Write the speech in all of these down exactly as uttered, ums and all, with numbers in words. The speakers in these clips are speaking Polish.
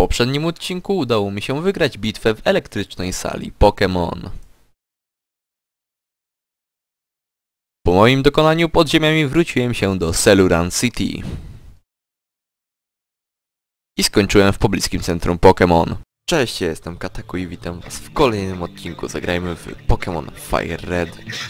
poprzednim odcinku udało mi się wygrać bitwę w elektrycznej sali Pokémon. Po moim dokonaniu pod ziemiami wróciłem się do Celuran City. I skończyłem w pobliskim centrum Pokémon. Cześć, ja jestem Kataku i witam was w kolejnym odcinku. Zagrajmy w Pokémon Fire Red.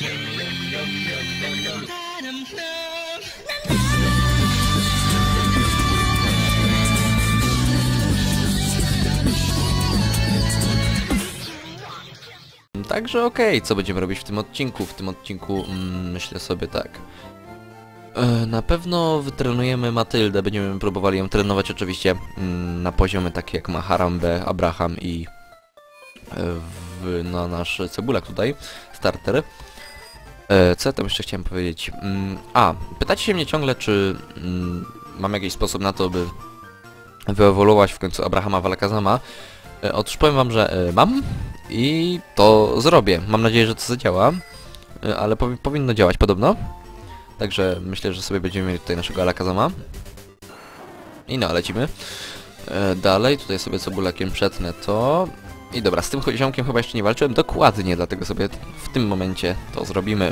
Także okej, okay, co będziemy robić w tym odcinku? W tym odcinku mm, myślę sobie tak. E, na pewno wytrenujemy Matyldę, będziemy próbowali ją trenować oczywiście mm, na poziomy takie jak ma Harambe, Abraham i e, w, no, nasz Cebulak tutaj, starter. E, co ja tam jeszcze chciałem powiedzieć? Mm, a, pytacie się mnie ciągle, czy mm, mam jakiś sposób na to, by wyewoluować w końcu Abrahama w Alakazama. E, otóż powiem wam, że e, mam i to zrobię. Mam nadzieję, że to zadziała, e, ale powi powinno działać podobno. Także myślę, że sobie będziemy mieli tutaj naszego Alakazama. I no, lecimy. E, dalej, tutaj sobie Cebulakiem przetnę to. I dobra, z tym ziomkiem chyba jeszcze nie walczyłem dokładnie, dlatego sobie w tym momencie to zrobimy.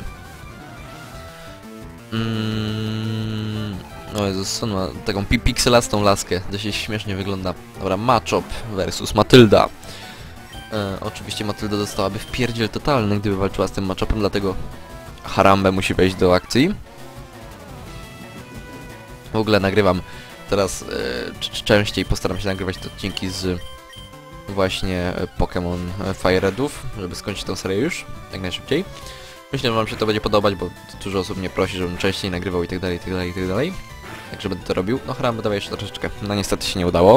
Mm, o Jezus, on ma taką pi pikselastą laskę, dość śmiesznie wygląda. Dobra, Machop versus Matylda. E, oczywiście Matylda dostałaby wpierdziel totalny, gdyby walczyła z tym Machopem, dlatego Harambe musi wejść do akcji. W ogóle nagrywam teraz e, częściej, postaram się nagrywać te odcinki z właśnie Pokémon Fire Redów, żeby skończyć tę serię już, jak najszybciej. Myślę, że wam się to będzie podobać, bo dużo osób mnie prosi, żebym częściej nagrywał i tak dalej, i tak dalej, i tak dalej. Także będę to robił. No Harambe dawaj jeszcze troszeczkę. No niestety się nie udało.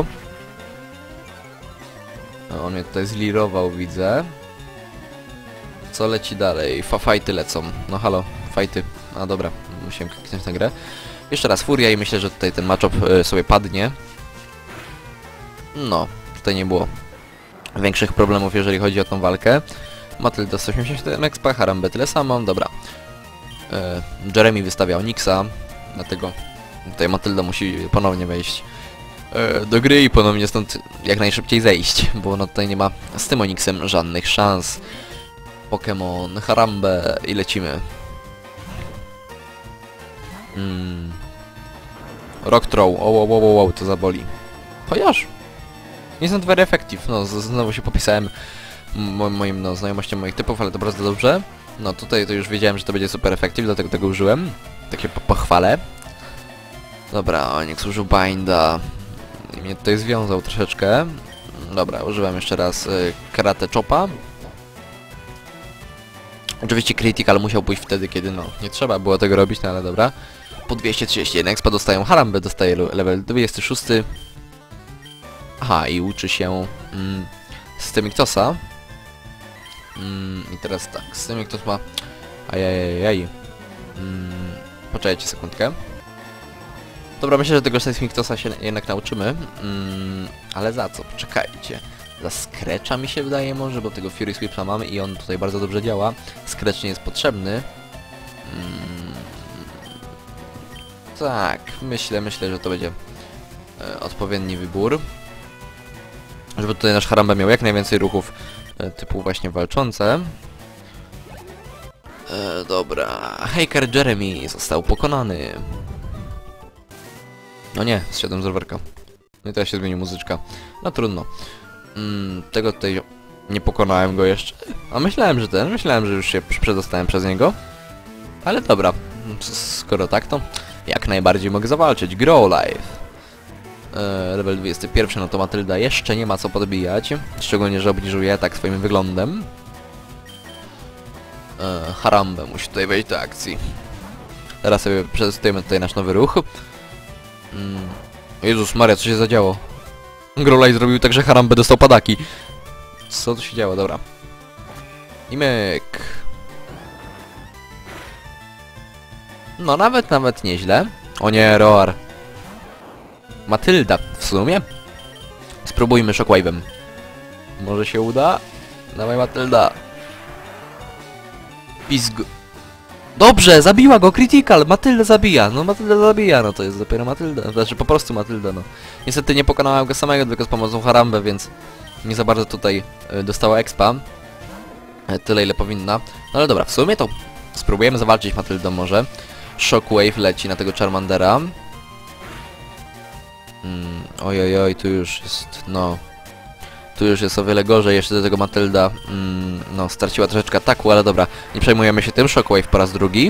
No, on mnie tutaj zlirował, widzę. Co leci dalej? Fa fajty lecą. No halo, fajty. A dobra, musiałem kliknąć na grę. Jeszcze raz Furia i myślę, że tutaj ten Machop y, sobie padnie. No, tutaj nie było większych problemów, jeżeli chodzi o tą walkę. Matylda sto osiemdziesiąt siedem expa, Harambe tyle samo, dobra. Y, Jeremy wystawia Onyxa, dlatego tutaj Matylda musi ponownie wejść y, do gry i ponownie stąd jak najszybciej zejść, bo ona tutaj nie ma z tym Onyxem żadnych szans. Pokémon Harambe i lecimy. Mm. Rock Throw, o, wow, wow, wow, to zaboli. Chociaż nie są very effective, no znowu się popisałem mo moim no, znajomościom moich typów, ale to bardzo dobrze. No tutaj to już wiedziałem, że to będzie super effective, dlatego tego użyłem. Takie po pochwale. Dobra, Onyx użył Binda i mnie tutaj związał troszeczkę. Dobra, używam jeszcze raz y, Karate Chopa. Oczywiście Critical musiał pójść wtedy, kiedy no nie trzeba było tego robić, no ale dobra. Po dwieście trzydzieści jeden expa dostają, Harambe dostaje level dwudziesty szósty. Aha, i uczy się mm, Stymiktosa. Mm, I teraz tak, Stymiktos ma... Ajajajaj. Mm, poczekajcie sekundkę. Dobra, myślę, że tego Stymiktosa się jednak nauczymy. Mm, ale za co? Poczekajcie. Za Scratcha mi się wydaje może, bo tego Fury Sweepa mamy i on tutaj bardzo dobrze działa. Scratch nie jest potrzebny. Mm, tak, myślę, myślę, że to będzie e, odpowiedni wybór. Żeby tutaj nasz Harambe miał jak najwięcej ruchów e, typu właśnie walczące. E, dobra, Haker Jeremy został pokonany. No nie, zsiadłem z rowerka. No i teraz się zmieni muzyczka. No trudno. Mm, tego tutaj nie pokonałem go jeszcze. A myślałem, że ten, myślałem, że już się przedostałem przez niego. Ale dobra, skoro tak, to jak najbardziej mogę zawalczyć. Grow Life. E, level dwudziesty pierwszy, no to Matylda jeszcze nie ma co podbijać. Szczególnie, że obniżył atak swoim wyglądem. E, Harambe musi tutaj wejść do akcji. Teraz sobie przetestujemy tutaj nasz nowy ruch. Mm. Jezus Maria, co się zadziało? Grow Life zrobił tak, że Harambe dostał padaki. Co tu się działo? Dobra. I myk. No nawet, nawet nieźle. O nie, Roar. Matylda w sumie. Spróbujmy Shockwave'em. Może się uda? Dawaj Matylda. Pizg. Dobrze, zabiła go, critical, Matylda zabija, no Matylda zabija, no to jest dopiero Matylda, znaczy po prostu Matylda, no. Niestety nie pokonałem go samego, tylko z pomocą Harambę, więc nie za bardzo tutaj y, dostała expa. Y, tyle ile powinna, no ale dobra, w sumie to spróbujemy zawalczyć Matyldą może. Shockwave leci na tego Charmandera. Mm, oj, oj, oj, tu już jest, no... Tu już jest o wiele gorzej, jeszcze do tego Matylda, mm, no, straciła troszeczkę ataku, ale dobra, nie przejmujemy się tym. Shockwave po raz drugi.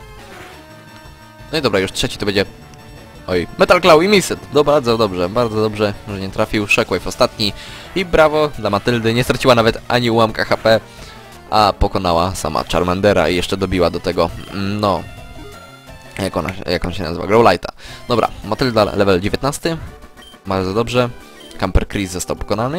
No i dobra, już trzeci to będzie... Oj, Metal Claw i Misset. No bardzo dobrze, bardzo dobrze, że nie trafił. Shockwave ostatni i brawo dla Matyldy, nie straciła nawet ani ułamka H P, a pokonała sama Charmandera i jeszcze dobiła do tego, no... Jak, ona, jak on się nazywa? Growlite'a. Dobra, Matylda level dziewiętnasty. Bardzo dobrze. Camper Chris został pokonany.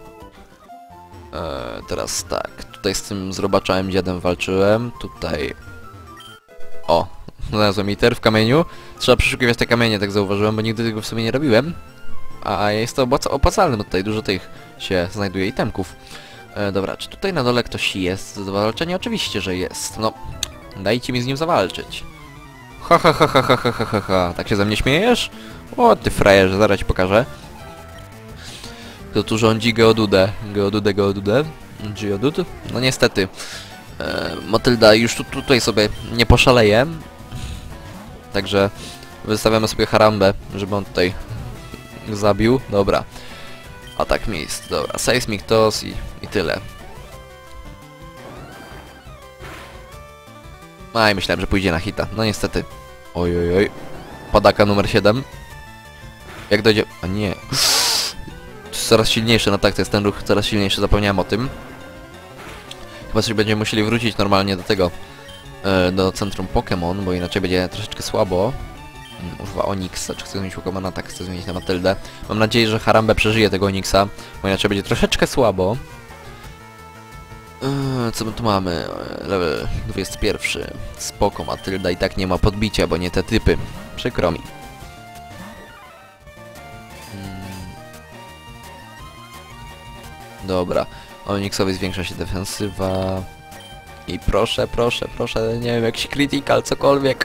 Eee, teraz tak, tutaj z tym zrobaczałem dziadem walczyłem. Tutaj... O, znalazłem iter w kamieniu. Trzeba przeszukiwać te kamienie, tak zauważyłem, bo nigdy tego w sumie nie robiłem. A jest to opłacalne, bo tutaj dużo tych się znajduje itemków. Eee, dobra, czy tutaj na dole ktoś jest do walczenia? Oczywiście, że jest. No, dajcie mi z nim zawalczyć. Ha ha ha ha ha ha ha ha ha. Tak się ze mnie śmiejesz? O ty frajerze, zaraz ci pokażę. Kto tu rządzi Geodudę? Geodudę, Geodudę? Geodud? No niestety. E, Matylda już tu, tutaj sobie nie poszaleje. Także wystawiamy sobie Harambę, żeby on tutaj zabił. Dobra. Atak miejsc. Dobra. Seismic Toss i, i tyle. A i myślałem, że pójdzie na hita. No niestety. Oj, oj, oj. Padaka numer siedem. Jak dojdzie... A nie. Coraz silniejszy, no tak, to jest ten ruch coraz silniejszy, zapomniałem o tym. Chyba coś będziemy musieli wrócić normalnie do tego, e, do centrum Pokémon, bo inaczej będzie troszeczkę słabo. Um, używa Onyxa, czy chcę zmienić Pokémona? Tak, chcę zmienić na Matyldę. Mam nadzieję, że Harambę przeżyje tego Onyxa, bo inaczej będzie troszeczkę słabo. E, co my tu mamy? Level dwudziesty pierwszy. Spoko, Matylda i tak nie ma podbicia, bo nie te typy. Przykro mi. Dobra, Onyxowi zwiększa się defensywa. I proszę, proszę, proszę, nie wiem, jakiś critical, cokolwiek.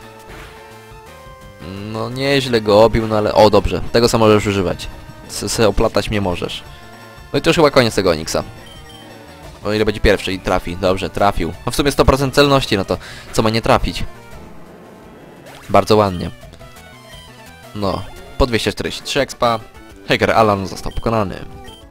No nieźle go obił, no ale... O, dobrze, tego sam możesz używać. Se, se oplatać mnie możesz. No i to już chyba koniec tego Onyxa. O ile będzie pierwszy i trafi, dobrze, trafił. No w sumie sto procent celności, no to co ma nie trafić? Bardzo ładnie. No, po dwieście czterdzieści trzy expa. Hacker Alan został pokonany.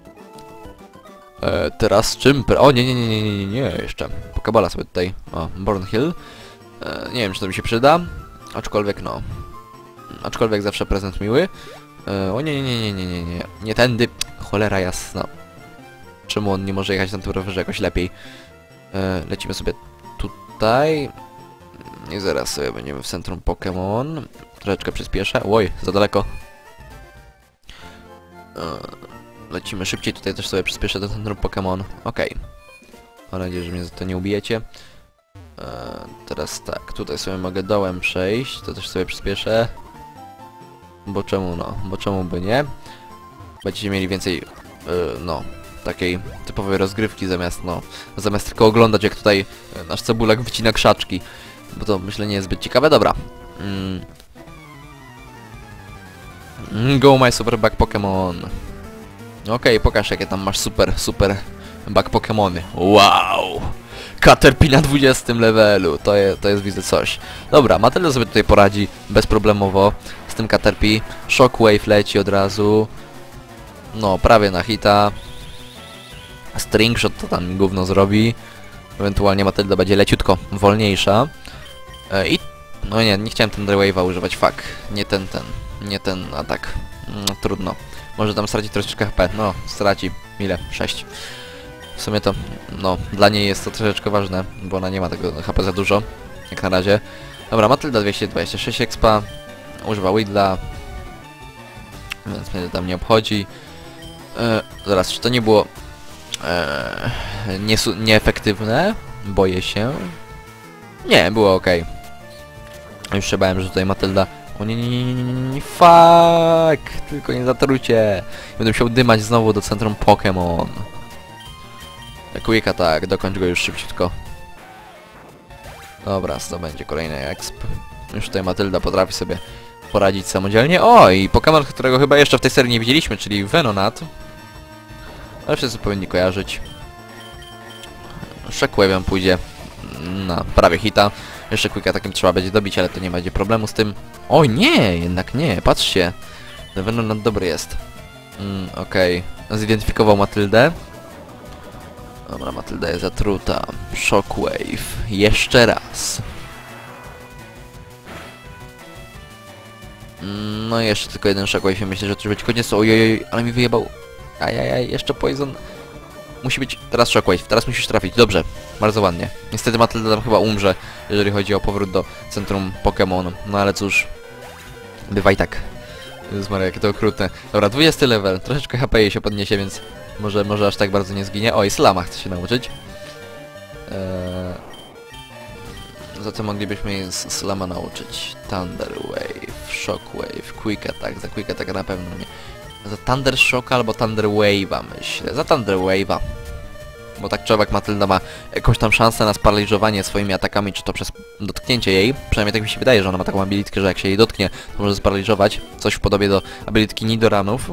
E, teraz czym? O nie, nie, nie, nie, nie, nie, jeszcze. Pokebal'a sobie tutaj. O, Bornhill. E, nie wiem, czy to mi się przyda. Aczkolwiek no. Aczkolwiek zawsze prezent miły. E, o nie, nie, nie, nie, nie, nie. Nie tędy. Cholera jasna. Czemu on nie może jechać na tym rowerze jakoś lepiej? E, lecimy sobie tutaj. I zaraz sobie będziemy w centrum Pokémon. Troszeczkę przyspieszę. Oj, za daleko. E, Lecimy szybciej, tutaj też sobie przyspieszę do centrum Pokémon. Okej. Okay. Mam nadzieję, że mnie za to nie ubijecie. Eee, teraz tak, tutaj sobie mogę dołem przejść, to też sobie przyspieszę. Bo czemu no, bo czemu by nie? Będziecie mieli więcej, yy, no, takiej typowej rozgrywki zamiast, no, zamiast tylko oglądać jak tutaj yy, nasz cebulak wycina krzaczki. Bo to myślę nie jest zbyt ciekawe, dobra. Mm. Go my super back Pokémon. Okej, okay, pokaż jakie tam masz super, super back Pokémony. Wow! Caterpie na dwudziestym levelu, to, je, to jest widzę coś. Dobra, Matylda sobie tutaj poradzi bezproblemowo z tym Caterpie. Shockwave leci od razu. No, prawie na hita. Stringshot to tam gówno zrobi. Ewentualnie Matylda będzie leciutko wolniejsza. E, I... No nie, nie chciałem ten Wave'a używać, fuck. Nie ten, ten, nie ten atak. No, trudno. Może tam straci troszeczkę H P. No, straci. Ile? sześć. W sumie to, no, dla niej jest to troszeczkę ważne, bo ona nie ma tego H P za dużo, jak na razie. Dobra, Matylda dwieście dwadzieścia sześć expa. Używa Widla. Więc mnie to tam nie obchodzi. E, zaraz, czy to nie było e, nieefektywne? Boję się. Nie, było ok. Już się bałem, że tutaj Matylda... O nie, nie, nie, nie, nie, nie, fuck! Tylko nie zatrucie. Będę musiał dymać znowu do centrum Pokémon. Quick attack, dokończ go już szybciutko. Dobra, to będzie kolejny exp. Już tutaj Matylda potrafi sobie poradzić samodzielnie. O, i Pokémon, którego chyba jeszcze w tej serii nie widzieliśmy, czyli Venonat. Ale wszyscy powinni kojarzyć. Shockwave'em pójdzie na prawie hita. Jeszcze Quicka takim trzeba będzie dobić, ale to nie będzie problemu z tym. Oj, nie, jednak nie, patrzcie. Ten Venonat dobry jest. Mm, okej. Okay. Zidentyfikował Matyldę. Dobra, Matylda jest zatruta. Shockwave. Jeszcze raz. No i jeszcze tylko jeden Shockwave. Myślę, że to już będzie koniec. Ojej, ale mi wyjebał. Ajajaj, jeszcze Poison. Musi być teraz Shockwave. Teraz musisz trafić. Dobrze. Bardzo ładnie. Niestety Matylda tam chyba umrze, jeżeli chodzi o powrót do centrum Pokémon. No ale cóż. Bywa i tak. Jezus Maria, jakie to okrutne. Dobra, dwudziesty level. Troszeczkę H P jej się podniesie, więc może, może aż tak bardzo nie zginie. O, i Slama chce się nauczyć. Eee... Zatem moglibyśmy jej z Slama nauczyć. Thunder Wave, Shockwave, Quick Attack. Za Quick Attack na pewno nie. Za Thunder Shock albo Thunder Wave'a myślę. Za Thunder Wave'a. Bo tak czy owak Matylda ma jakąś tam szansę na sparaliżowanie swoimi atakami, czy to przez dotknięcie jej. Przynajmniej tak mi się wydaje, że ona ma taką abilitkę, że jak się jej dotknie, to może sparaliżować. Coś w podobie do abilitki Nidoranów.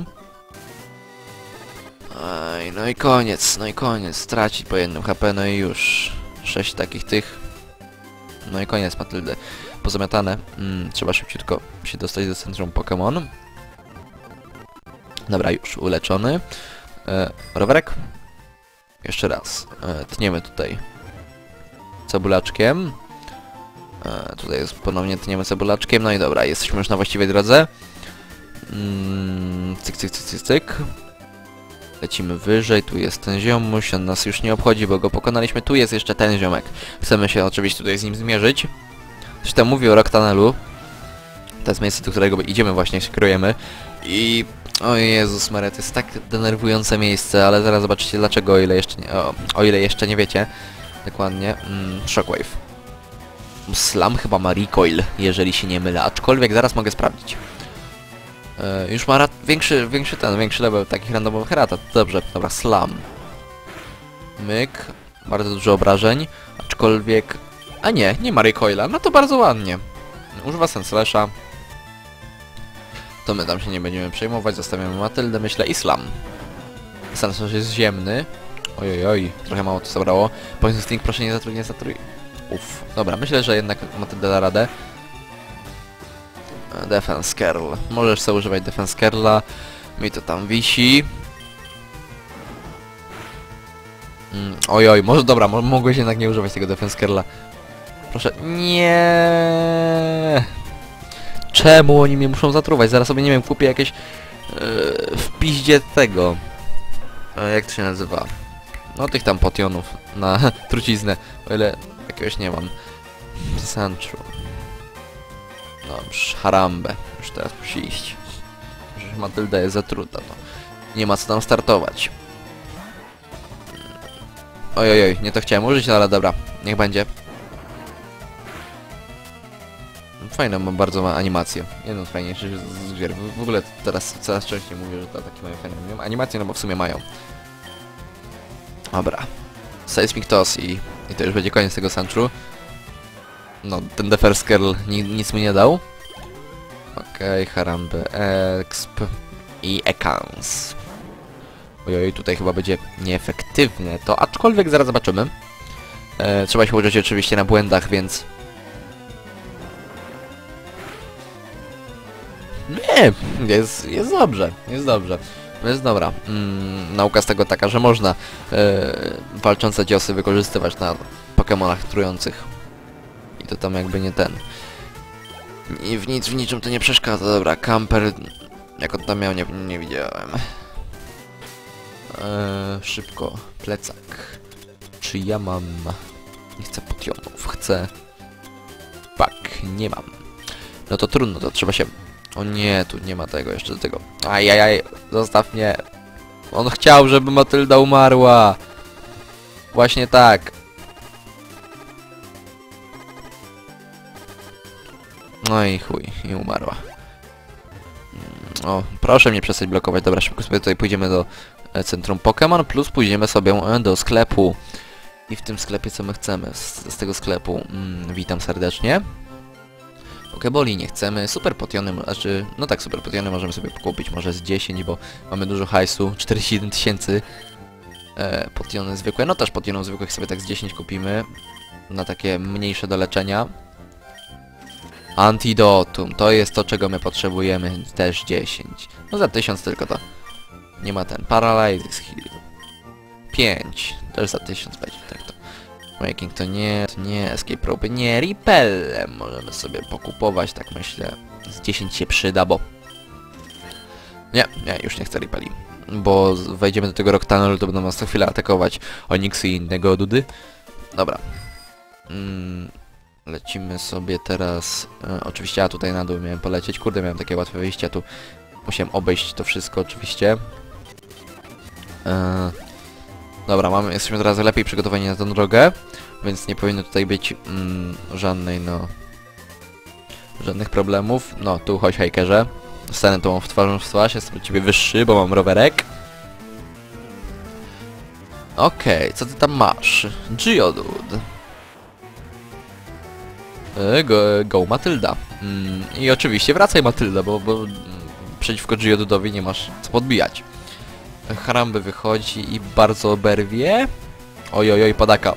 Aj, no i koniec, no i koniec. Stracić po jednym H P, no i już. Sześć takich tych. No i koniec Matyldy. Pozamiatane. Mm, trzeba szybciutko się dostać do centrum Pokémon. Dobra, już uleczony. E, rowerek? Jeszcze raz. E, tniemy tutaj cebulaczkiem. E, tutaj jest ponownie tniemy cebulaczkiem. No i dobra, jesteśmy już na właściwej drodze. Mm, cyk, cyk, cyk, cyk, cyk. Lecimy wyżej, tu jest ten ziomuś, on nas już nie obchodzi, bo go pokonaliśmy. Tu jest jeszcze ten ziomek. Chcemy się oczywiście tutaj z nim zmierzyć. Zresztą mówię o Rocktunnelu. To jest miejsce, do którego idziemy właśnie, się kierujemy. I... O Jezus Maria, to jest tak denerwujące miejsce, ale zaraz zobaczycie dlaczego, o ile jeszcze nie, o, o ile jeszcze nie wiecie. Dokładnie. Mm, Shockwave. Slam chyba ma recoil, jeżeli się nie mylę, aczkolwiek zaraz mogę sprawdzić. E, już ma większy, większy ten, większy level takich randomowych ratat. Dobrze, dobra, Slam. Myk. Bardzo dużo obrażeń, aczkolwiek... A nie, nie ma recoila, no to bardzo ładnie. Używa Senslesha. To my tam się nie będziemy przejmować, zostawiamy Matyldę, myślę, i Slam. Senslash jest ziemny. Ojoj, oj, trochę mało to zabrało. Poison Sting, proszę nie zatruj, nie zatruj. Uff, dobra, myślę, że jednak Matylda da radę. Defense Curl. Możesz sobie używać Defense Curla. Mi to tam wisi. Mm, oj, oj, może dobra, mo mogłeś jednak nie używać tego Defense Curla. Proszę, nie. Czemu oni mnie muszą zatruwać? Zaraz sobie, nie wiem, kupię jakieś yy, w piździe tego. E, jak to się nazywa? No tych tam potionów na truciznę. O ile jakiegoś nie mam. Sancho. Dobrze, Harambę. Już teraz musi iść. Że Matylda jest zatruta, no. Nie ma co tam startować. Ojojoj, nie to chciałem użyć, no ale dobra. Niech będzie. Fajną ma bardzo ma animację. Jedną z fajniejszych z gier. W ogóle teraz coraz częściej mówię, że to takie mają fajne animacje, no bo w sumie mają. Dobra. Seismic Toss i, i to już będzie koniec tego Sanchu. No, ten Defense Curl ni nic mi nie dał. Okej, okay, Harambe, Exp i Ekans. Ojoj, tutaj chyba będzie nieefektywne to, aczkolwiek zaraz zobaczymy. E, trzeba się uczyć oczywiście na błędach, więc... Nie, jest, jest dobrze, jest dobrze. Jest dobra. Mm, nauka z tego taka, że można e, walczące ciosy wykorzystywać na Pokemonach trujących. I to tam jakby nie ten. I w nic, w niczym to nie przeszkadza. Dobra, Camper... Jak on tam miał, nie, nie widziałem. Eee, szybko. Plecak. Czy ja mam... Nie chcę potionów, chcę... Pak, nie mam. No to trudno, to trzeba się... O nie, tu nie ma tego, jeszcze do tego. Ajajaj, zostaw mnie. On chciał, żeby Matylda umarła. Właśnie tak. No i chuj, i umarła. O, proszę mnie przestać blokować. Dobra, szybko sobie tutaj pójdziemy do e, centrum Pokémon, plus pójdziemy sobie e, do sklepu. I w tym sklepie co my chcemy, z, z tego sklepu, mm, witam serdecznie. Pokeboli nie chcemy, super potiony, znaczy, no tak, super potiony możemy sobie kupić może z dziesięć, bo mamy dużo hajsu, czterdzieści jeden tysięcy. E, potiony zwykłe, no też potionów zwykłych sobie tak z dziesięć kupimy, na takie mniejsze do leczenia. Antidotum, to jest to, czego my potrzebujemy, też dziesięć. No za tysiąc tylko to. Nie ma ten, Paralysis Heal. pięć, też za tysiąc będzie, tak to. Making to nie, to nie, Escape Rope nie, Repellem możemy sobie pokupować, tak myślę. Z dziesięć się przyda, bo... Nie, nie, już nie chcę Repelli. Bo wejdziemy do tego Rocktunnelu, to będą nas co chwilę atakować Onyxy i innego dudy. Dobra. Mm, lecimy sobie teraz... E, oczywiście ja tutaj na dół miałem polecieć. Kurde, miałem takie łatwe wyjście, tu musiałem obejść to wszystko oczywiście. E, dobra, mamy, jesteśmy teraz lepiej przygotowani na tę drogę, więc nie powinno tutaj być mm, żadnej, no... żadnych problemów. No, tu chodź, hejkerze. Stanę tą w twarzą w twarz, jestem od ciebie wyższy, bo mam rowerek. Okej, okay, co ty tam masz? Geodude. E, go, go Matylda. Mm, I oczywiście wracaj Matylda, bo, bo mm, przeciwko Geodudowi nie masz co podbijać. Harambe wychodzi i bardzo oberwie. Oj, oj, oj, padaka.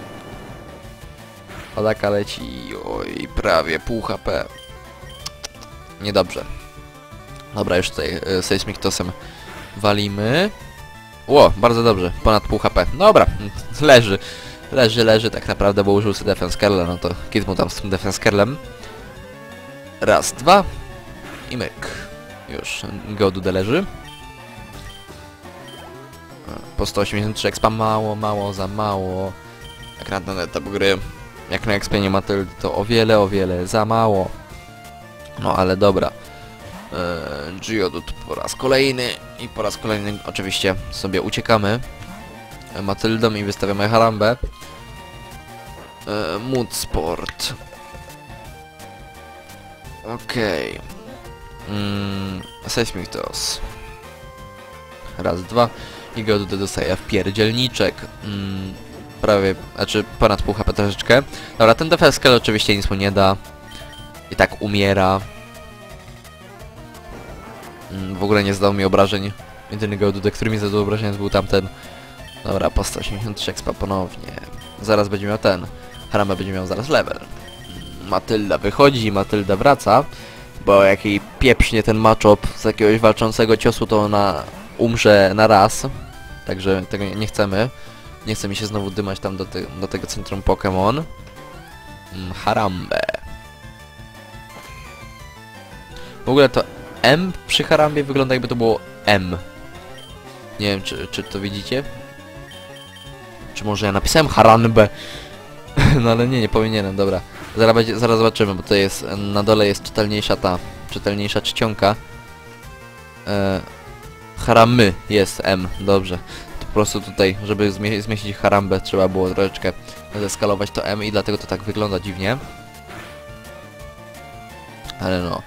Padaka leci, oj, prawie pół H P. Niedobrze. Dobra, już tutaj y, Seismic Tossem walimy. Ło, bardzo dobrze, ponad pół H P. Dobra, leży. Leży, leży tak naprawdę, bo użył sobie Defense Curla, no to kit mu tam z tym Defense Curlem. Raz, dwa i myk. Już, Geodude leży. Po sto osiemdziesiąt trzy expa, mało, mało, za mało. Jak na ten etap gry, jak na expie nie Matyldy, to o wiele, o wiele za mało. No ale dobra. Eee, Geodude po raz kolejny i po raz kolejny oczywiście sobie uciekamy Matyldą i wystawiamy Harambę. Eee, Mood Sport. Okej. Okay. Mm, Seismic Toss. Raz, dwa. I Geodude dostaje w pierdzielniczek. Mm, prawie, znaczy ponad pół H P troszeczkę. Dobra, ten Defense Curl oczywiście nic mu nie da. I tak umiera. Mm, w ogóle nie zdał mi obrażeń. Jedyny Geodude, który mi zadał obrażeń, był tamten. Dobra, po sto osiemdziesiąt trzy expa ponownie. Zaraz będzie miał ten. Harambę będzie miał zaraz level. Matylda wychodzi, Matylda wraca. Bo jak jej pieprznie ten matchup z jakiegoś walczącego ciosu, to ona umrze na raz. Także tego nie chcemy. Nie chce mi się znowu dymać tam do, te, do tego centrum Pokémon. Mm, Harambę. W ogóle to M przy Harambie wygląda jakby to było M. Nie wiem, czy, czy to widzicie? Czy może ja napisałem Harambę? No ale nie, nie powinienem, dobra. Zaraz, będzie, zaraz zobaczymy, bo to jest, na dole jest czytelniejsza ta, czytelniejsza czcionka. E, Haramy jest M, dobrze. To po prostu tutaj, żeby zmie zmieścić Harambę, trzeba było troszeczkę zeskalować to M i dlatego to tak wygląda dziwnie. Ale no.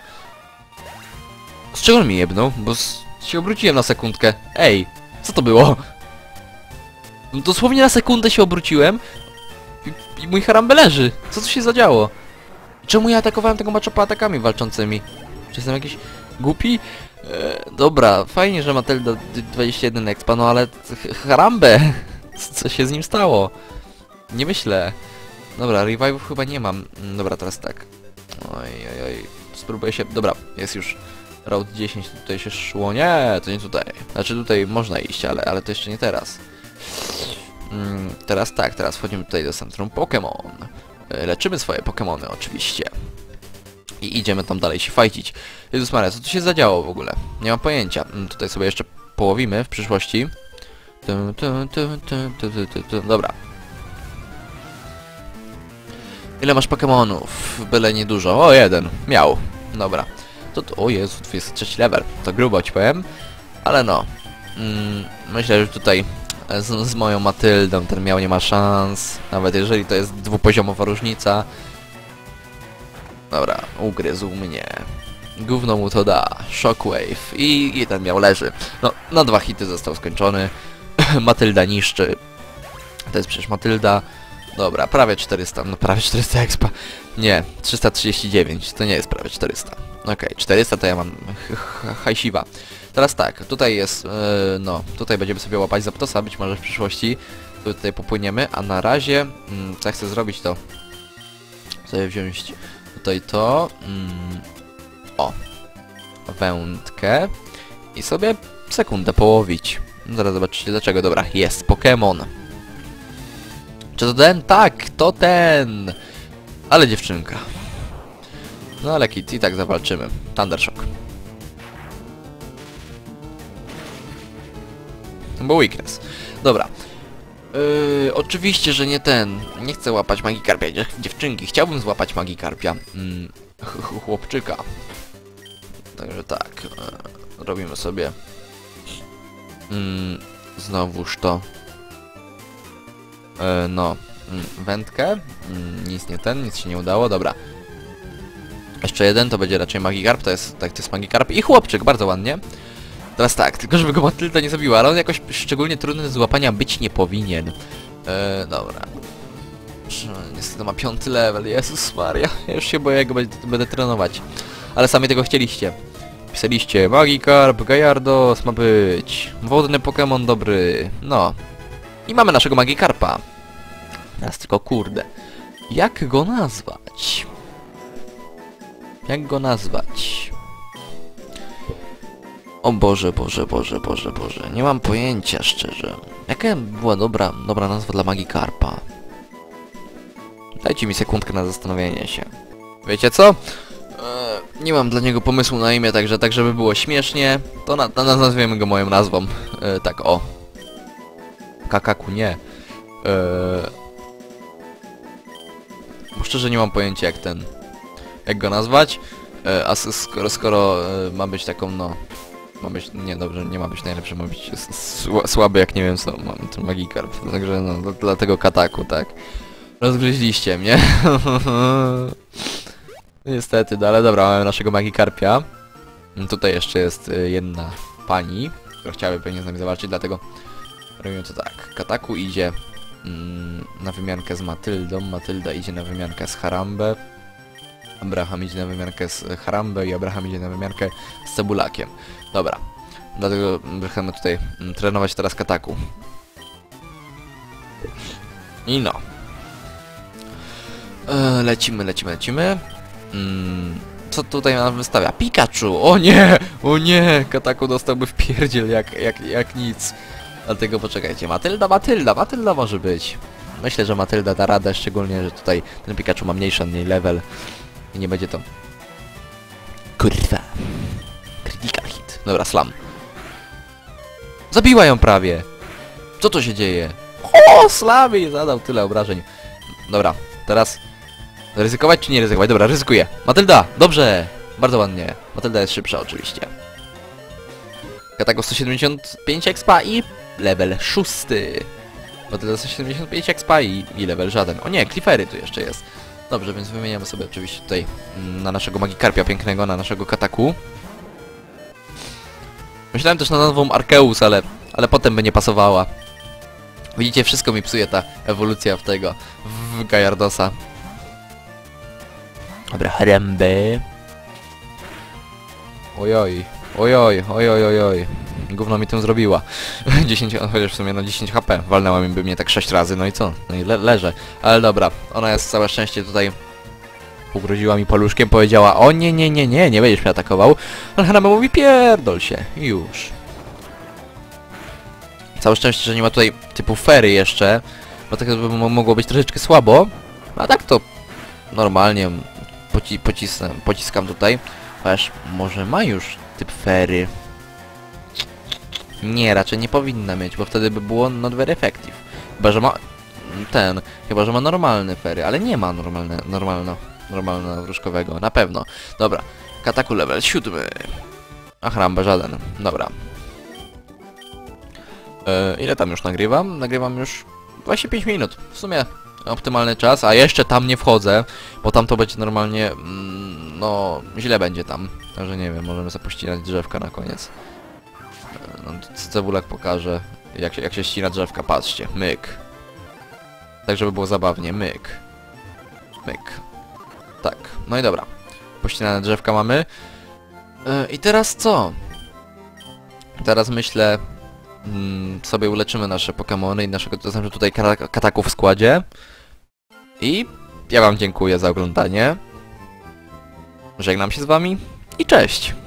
Z czego on mi jebnął? Bo z... się obróciłem na sekundkę. Ej, co to było? Dosłownie na sekundę się obróciłem i, i mój Harambe leży. Co tu się zadziało? Czemu ja atakowałem tego matchupa atakami walczącymi? Czy jestem jakiś głupi? E, dobra, fajnie, że Matylda dwadzieścia jeden expa, no ale Harambe! Co się z nim stało? Nie myślę. Dobra, revive'ów chyba nie mam. Dobra, teraz tak. Oj, oj, oj. Spróbuję się... Dobra, jest już Route dziesięć, tutaj się szło. Nie, to nie tutaj. Znaczy tutaj można iść, ale, ale to jeszcze nie teraz. Mm, teraz tak, teraz wchodzimy tutaj do centrum Pokémon. Leczymy swoje Pokémony oczywiście. I idziemy tam dalej się fajcić. Jezus Maria, co tu się zadziało w ogóle? Nie mam pojęcia. Tutaj sobie jeszcze połowimy w przyszłości. Tu, tu, tu, tu, tu, tu, tu. Dobra. Ile masz Pokémonów? Byle niedużo. O, jeden. Miał. Dobra. To, to, o Jezu, dwudziesty trzeci level. To grubo ci powiem. Ale no. Mm, myślę, że tutaj z, z moją Matyldą ten miał nie ma szans. Nawet jeżeli to jest dwupoziomowa różnica. Dobra, ugryzł mnie. Gówno mu to da. Shockwave. I, i ten miał leży. No, na dwa hity został skończony. Matylda niszczy. To jest przecież Matylda. Dobra, prawie czterysta, no prawie czterysta expa. Nie, trzysta trzydzieści dziewięć, to nie jest prawie czterysta. Okej, okay, czterysta to ja mam hajsiwa. Teraz tak, tutaj jest, yy, no, tutaj będziemy sobie łapać Zaptosa, być może w przyszłości. Tutaj popłyniemy, a na razie, yy, co ja chcę zrobić to... sobie wziąć tutaj to... Yy, o, wędkę i sobie sekundę połowić. Zaraz zobaczycie dlaczego, dobra, jest Pokémon. Czy to ten? Tak, to ten! Ale dziewczynka. No ale Kit, i tak zawalczymy. Thundershock. Bo weakness. Dobra. Yy, oczywiście, że nie ten. Nie chcę łapać Magikarpia. Dziewczynki, chciałbym złapać Magikarpia. Mm, ch chłopczyka. Także tak. Yy, robimy sobie... Yy, znowuż to... Yy, no. Yy, wędkę. Yy, nic nie ten, nic się nie udało. Dobra. Jeszcze jeden, to będzie raczej Magikarp, to jest, tak, to jest Magikarp i chłopczyk, bardzo ładnie. Teraz tak, tylko żeby go Matylda nie zabiła, ale on jakoś szczególnie trudny do złapania być nie powinien. Eee, dobra. Niestety ma piąty level, Jezus Maria, ja już się boję, jak go będę, będę trenować. Ale sami tego chcieliście. Pisaliście, Magikarp, Gallardos ma być, wodny Pokémon dobry, no. I mamy naszego Magikarpa. Teraz tylko kurde, jak go nazwać? Jak go nazwać? O Boże, Boże, Boże, Boże, Boże. Nie mam pojęcia, szczerze. Jaka była dobra, dobra nazwa dla Magikarpa? Dajcie mi sekundkę na zastanowienie się. Wiecie co? Eee, nie mam dla niego pomysłu na imię, także tak, żeby było śmiesznie, to na, na, nazwiemy go moją nazwą. Eee, tak, o. Kakaku, nie. Eee, bo szczerze nie mam pojęcia, jak ten... Jak go nazwać? E, a skoro, skoro e, ma być taką, no... Ma być... Nie, dobrze, nie ma być najlepszy, ma być sła, słaby, jak nie wiem co, mam ten Magikarp. Także, no, do, dlatego Kataku, tak. Rozgryźliście mnie. Niestety, no, ale dobra, mamy naszego Magikarpia. Tutaj jeszcze jest e, jedna pani, która chciałaby pewnie z nami zawalczyć, dlatego robimy to tak. Kataku idzie mm, na wymiankę z Matyldą, Matylda idzie na wymiankę z Harambe. Abraham idzie na wymiankę z Harambe i Abraham idzie na wymiankę z Cebulakiem. Dobra. Dlatego chcemy tutaj mm, trenować teraz Kataku. I no. E, lecimy, lecimy, lecimy. Mm, co tutaj nam wystawia? Pikachu! O nie! O nie! Kataku dostałby w pierdziel jak, jak, jak nic. Dlatego poczekajcie. Matylda, Matylda, Matylda może być. Myślę, że Matylda da radę, szczególnie, że tutaj ten Pikachu ma mniejszy od niej level. I nie będzie to... Kurwa. Critical hit. Dobra, slam. Zabiła ją prawie. Co to się dzieje? O, slamie! Zadał tyle obrażeń. Dobra, teraz... Ryzykować czy nie ryzykować? Dobra, ryzykuję. Matylda! Dobrze! Bardzo ładnie. Matylda jest szybsza oczywiście. Katago sto siedemdziesiąt pięć expa i level szósty. Matylda sto siedemdziesiąt pięć expa i, i level żaden. O nie, Cliffery tu jeszcze jest. Dobrze, więc wymieniamy sobie oczywiście tutaj mm, na naszego Magikarpia pięknego, na naszego Kataku. Myślałem też na nazwą Arceus, ale, ale potem by nie pasowała. Widzicie, wszystko mi psuje ta ewolucja w tego, w Gallardosa. Dobra, Harambe. Ojoj, ojoj, ojoj, ojoj. Gówno mi tym zrobiła. dziesięć, chociaż w sumie na dziesięć H P. Walnęła mi by mnie tak sześć razy, no i co? No i le leżę. Ale dobra, ona jest całe szczęście tutaj... Ugroziła mi paluszkiem, powiedziała: o nie, nie, nie, nie, nie będziesz mnie atakował. Ale Hanama mówi: pierdol się. Już. Całe szczęście, że nie ma tutaj typu fery jeszcze. Bo tak by mogło być troszeczkę słabo. A tak to... Normalnie poci pocisnę, pociskam tutaj. Chociaż może ma już typ fery. Nie, raczej nie powinna mieć, bo wtedy by było not very effective. Chyba, że ma... Ten... Chyba, że ma normalny fery, ale nie ma normalne... Normalno... Normalno wróżkowego, na pewno. Dobra. Kataku level siódmy. A Harambe żaden. Dobra. Yy, ile tam już nagrywam? Nagrywam już dwadzieścia pięć minut. W sumie optymalny czas, a jeszcze tam nie wchodzę, bo tam to będzie normalnie... Mm, no... źle będzie tam. Także nie wiem, możemy zapuścić drzewka na koniec. No, Cebulak pokaże, jak się, jak się ścina drzewka, patrzcie, myk. tak żeby było zabawnie. Myk. Myk. Tak, no i dobra. Pościnane drzewka mamy. Yy, I teraz co? Teraz myślę... Mm, sobie uleczymy nasze Pokemony i naszego to znaczy tutaj kataku w składzie. I ja wam dziękuję za oglądanie. Żegnam się z wami i cześć!